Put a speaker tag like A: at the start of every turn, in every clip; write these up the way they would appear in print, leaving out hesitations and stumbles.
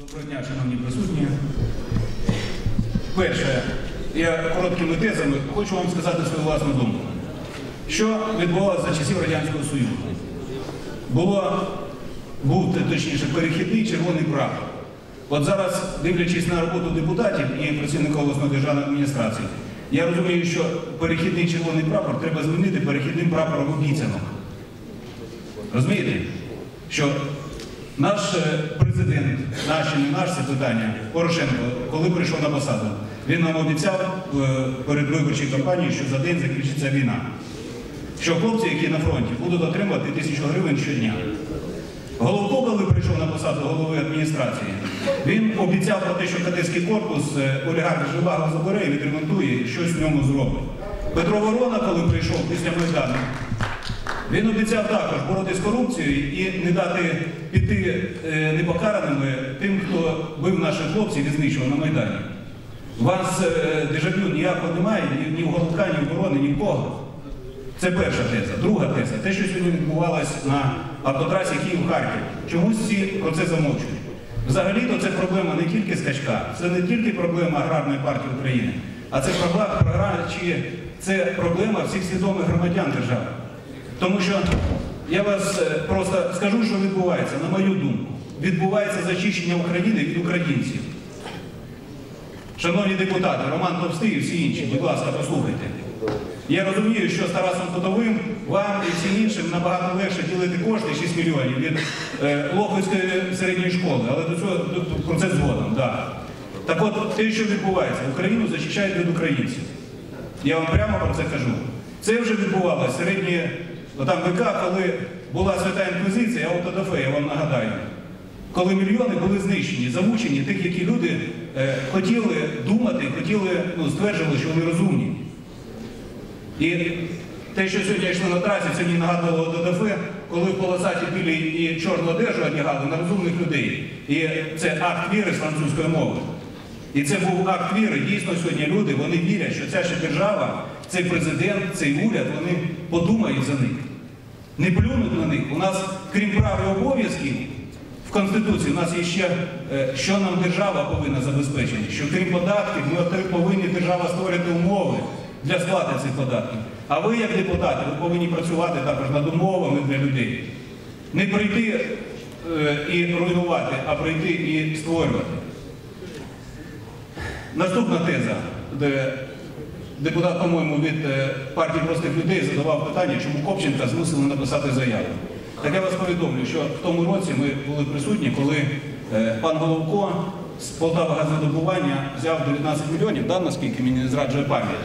A: Доброго дня, шановні присутні. Перше, я короткими тезами хочу вам сказати свою власну думку. Що відбувалося за часів Радянського Союзу? Був точніше, перехідний червоний прапор. От зараз, дивлячись на роботу депутатів і працівників обласної державної адміністрації, я розумію, що перехідний червоний прапор треба змінити перехідним прапором обіцянок. Розумієте? Що наш президент, наш це питання, Порошенко, коли прийшов на посаду, він нам обіцяв перед виборчою кампанією, що за день закінчиться війна. Що хлопці, які на фронті, будуть отримувати 1000 гривень щодня. Головко, коли прийшов на посаду голови адміністрації, він обіцяв про те, що кадетський корпус олігарх Живаго забере і відремонтує, і щось в ньому зробить. Петро Ворона, коли прийшов після Майдану, він обіцяв також боротися з корупцією і не дати піти непокараними тим, хто бив наших хлопців і знищував на Майдані. У вас дежавю ніякого немає, ні в Головка, ні в Ворони, ні в кого. Це перша теза. Друга теза. Те, що сьогодні відбувалося на автотрасі Київ-Харків. Чомусь всі про це замовчують. Взагалі-то це проблема не тільки Скачка, це не тільки проблема Аграрної партії України, а це проблема всіх свідомих громадян держави. Тому що я вас просто скажу, що відбувається, на мою думку. Відбувається зачищення України від українців. Шановні депутати, Роман Товстий і всі інші, будь ласка, послухайте. Я розумію, що з Тарасом Котовим вам і всім іншим набагато легше ділити кошти 6 мільйонів від Лохвицької середньої школи, але до цього про це згодом. Да. Так от, те, що відбувається, Україну захищають від українців. Я вам прямо про це кажу. Це вже відбувалося середні века, коли була свята інквізиція, АУТОДАФЕ, я вам нагадаю. Коли мільйони були знищені, замучені тих, які люди хотіли думати, стверджували, що вони розумні. І те, що сьогодні йшло на трасі, це мені нагадувало ДДФ, коли в полосаті білі і чорну одежу одягали на розумних людей. І це акт віри з французької мови. І це був акт віри. Дійсно, сьогодні люди, вони вірять, що ця ще держава, цей президент, цей уряд, вони подумають за них. Не плюнуть на них. У нас, крім прав і обов'язків, в Конституції у нас є ще, що нам держава повинна забезпечити. Що крім податків, ми повинні держава створити умови для сплати цих податків. А ви, як депутати, ви повинні працювати також над умовами для людей. Не прийти і руйнувати, а прийти і створювати. Наступна теза, де депутат, по-моєму, від партії простих людей задавав питання, чому Копченка змусили написати заяву. Так я вас повідомлю, що в тому році ми були присутні, коли пан Головко з Полтавагазодобування взяв 19 мільйонів, наскільки мені не зраджує пам'ять.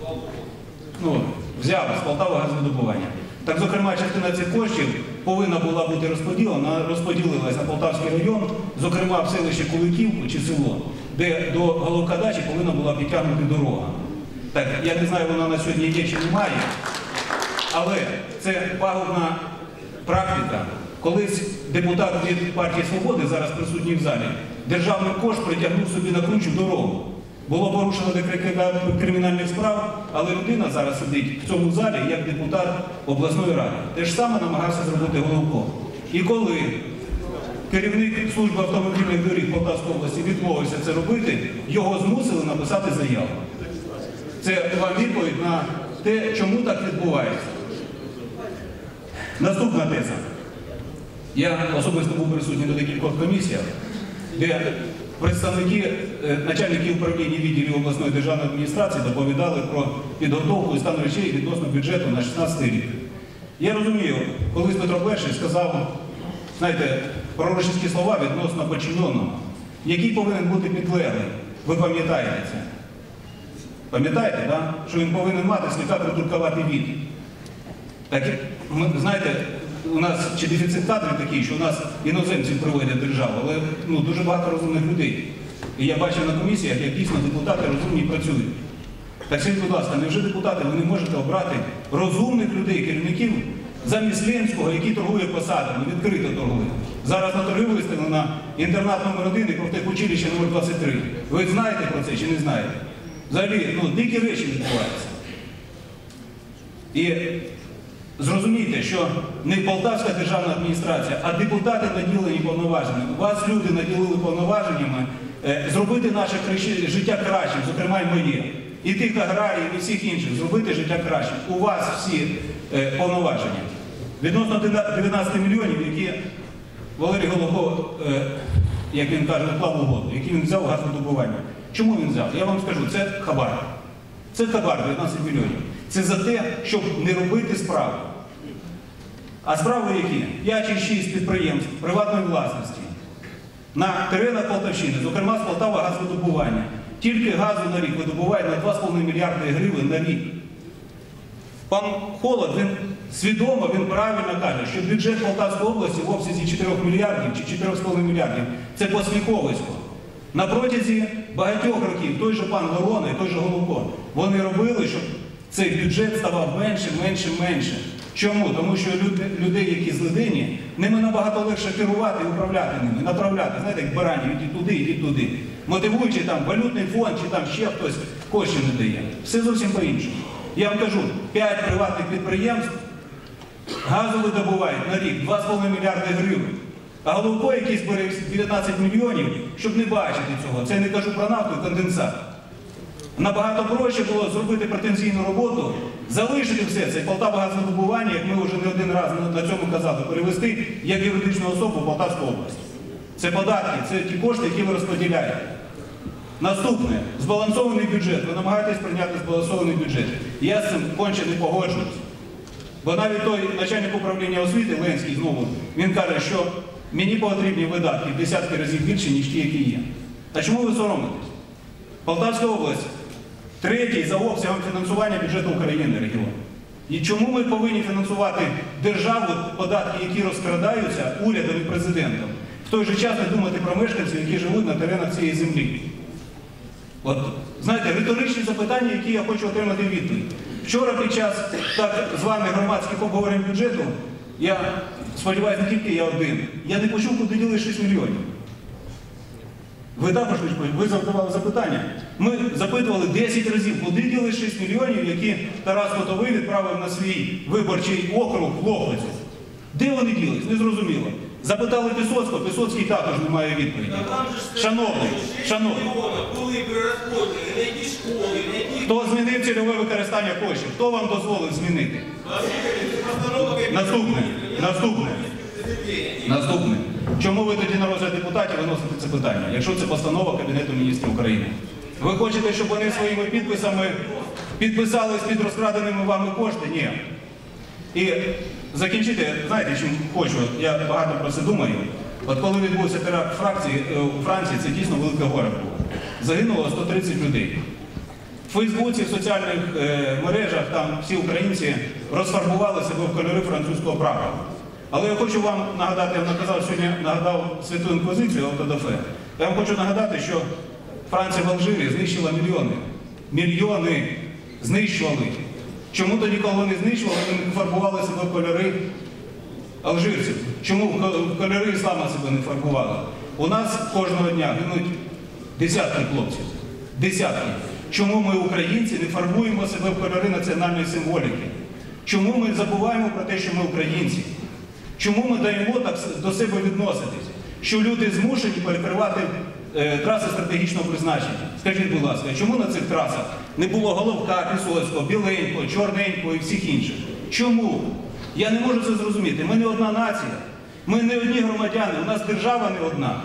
A: Взяв з Полтавагазодобування. Так, зокрема, частина цих коштів повинна була бути розподілилася на Полтавський район, зокрема в селище Куликівку чи село, де до Головка дачі повинна була підтягнути дорога. Так, я не знаю, вона на сьогодні є чи немає, але це пагубна практика. Колись депутат від партії «Свободи», зараз присутній в залі, державний кошт притягнув собі на кручу дорогу. Було порушено декілька кримінальних справ, але людина зараз сидить в цьому залі як депутат обласної ради. Те ж саме намагався зробити Головко. І коли керівник служби автомобільних доріг Полтавської області відмовився це робити, його змусили написати заяву. Це вам відповідь на те, чому так відбувається. Наступна теза. Я особисто був присутній на декількох комісіях, де представники начальників управління відділів обласної державної адміністрації доповідали про підготовку і стан речей відносно бюджету на 2016 рік. Я розумію, колись Петро І сказав, знаєте, пророчиські слова відносно подчиненого, який повинен бути підлеглий. Ви пам'ятаєте це? Пам'ятаєте, да? Що він повинен мати слегка придуркуватий від. Так, знаєте, у нас чи дефіцит кадрів такий, що у нас іноземців приводять державу, але дуже багато розумних людей. І я бачив на комісіях, як дійсно депутати розумні працюють. Так скажіть, будь ласка, невже депутати, ви не можете обрати розумних людей, керівників, замість Ленського, який торгує посадами, відкрито торгує. Зараз на торги виставлено на інтернат номер 1 і профтехучилище номер 23. Ви знаєте про це чи не знаєте? Взагалі, дикі речі відбуваються. І зрозумійте, що не Полтавська державна адміністрація, а депутати наділені повноваженнями. Вас люди наділили повноваженнями зробити наше життя кращим, зокрема і моє. І тих аграріїв, і всіх інших, зробити життя кращим. У вас всі повноваження. Відносно 19 мільйонів, які Валерій Головко, як він каже, вклав у воду, які він взяв у газодобування. Чому він взяв? Я вам скажу, це хабар. Це хабар 19 мільйонів. Це за те, щоб не робити справи. А справи які? 5 чи 6 підприємств приватної власності на теренах Полтавщини, зокрема з Полтава газодобування. Тільки газу на рік видобуває на 2,5 мільярди гривень на рік. Пан Холод, він свідомо, він правильно каже, що бюджет Полтавської області в обсязі 4 мільярдів чи 4,5 мільярдів – це посміховисько. На протязі багатьох років той же пан Ворона і той же Головко, вони робили, щоб цей бюджет ставав менше. Чому? Тому що людей, які злидені, ними набагато легше керувати і управляти ними, направляти. Знаєте, як баранів, ідіть туди. Мотивуючи там валютний фонд чи там ще хтось коштів не дає. Все зовсім по-іншому. Я вам кажу, 5 приватних підприємств газу видобувають на рік 2,5 мільярди гривень. А Головко, який збере 19 мільйонів, щоб не бачити цього, це я не кажу про нафту і конденсат. Набагато проще було зробити претензійну роботу, залишити все це Полтавагазодобування, як ми вже не один раз на цьому казали, перевести як юридичну особу в Полтавську область. Це податки, це ті кошти, які ви розподіляєте. Наступне, збалансований бюджет. Ви намагаєтесь прийняти збалансований бюджет. Я з цим конче не погоджуюсь. Бо навіть той начальник управління освіти, Ленський знову, він каже, що мені потрібні видатки в десятки разів більше, ніж ті, які є. А чому ви соромитесь? Полтавська область – третій за обсягом фінансування бюджету України регіон. І чому ми повинні фінансувати державу, податки, які розкрадаються урядом і президентом, в той же час не думати про мешканців, які живуть на теренах цієї землі? От, знаєте, риторичні запитання, які я хочу отримати відповідь. Вчора під час так званих громадських обговорень бюджету, я сподіваюся, не тільки я один, я не почув, куди діли 6 мільйонів. Ви також ви задавали запитання. Ми запитували 10 разів, куди діли 6 мільйонів, які Тарас Котовий відправив на свій виборчий округ в Лохвицю. Де вони ділись? Незрозуміло. Запитали Пісоцького, Пісоцький також не має відповіді. Шановний, хто змінив цільове використання коштів? Хто вам дозволив змінити? Наступне. Чому ви тоді на розгляд депутатів виносите це питання, якщо це постанова Кабінету міністрів України? Ви хочете, щоб вони своїми підписами підписались під розкраденими вами кошти? Ні. І закінчити, знаєте, чим хочу, я багато про це думаю. От коли відбувся теракт у Франції, це дійсно велике горе було. Загинуло 130 людей. В Фейсбуці, в соціальних мережах там всі українці розфарбували себе в кольори французького прапора. Але я хочу вам нагадати, я сьогодні нагадав Святу Інквізицію Автодафе. Я вам хочу нагадати, що Франція в Алжирі знищила мільйони. Мільйони знищували. Чому тоді, коли вони знищували, вони не фарбували себе в кольори алжирців? Чому в кольори іслама себе не фарбували? У нас кожного дня гинуть десятки хлопців. Десятки. Чому ми, українці, не фарбуємо себе в кольори національної символіки? Чому ми забуваємо про те, що ми українці? Чому ми даємо так до себе відноситись? Що люди змушені перекривати траси стратегічного призначення? Скажіть, будь ласка, чому на цих трасах не було Головка, Пісоцького, Біленького, Чорненького і всіх інших? Чому? Я не можу це зрозуміти. Ми не одна нація, ми не одні громадяни, у нас держава не одна.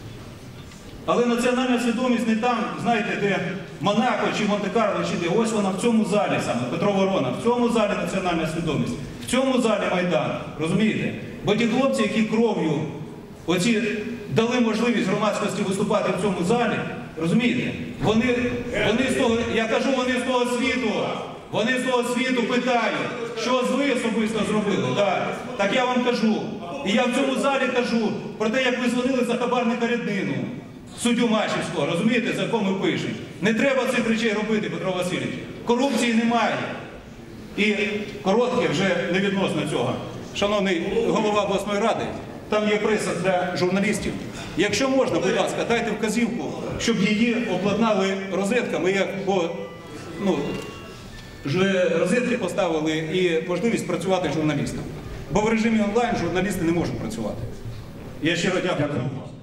A: Але національна свідомість не там, знаєте, де Монако чи Монте-Карло, чи де. Ось вона в цьому залі саме, Петро Ворона. В цьому залі національна свідомість. В цьому залі Майдан. Розумієте? Бо ті хлопці, які кров'ю оці дали можливість громадськості виступати в цьому залі, розумієте? Вони з того, я кажу, вони з того світу. Вони з того світу питають, що ви особисто зробили. Так я вам кажу. І я в цьому залі кажу про те, як ви дзвонили за хабарника Ряднину, суддю Мачівського, розумієте, за кого ми пишемо. Не треба цих речей робити, Петро Васильович. Корупції немає. І коротке вже не відносно цього. Шановний голова обласної ради, там є преса для журналістів. Якщо можна, будь ласка, дайте вказівку, щоб її обладнали розетками, як, бо, розетки поставили і можливість працювати журналістам. Бо в режимі онлайн журналісти не можуть працювати. Я щиро дякую за увагу.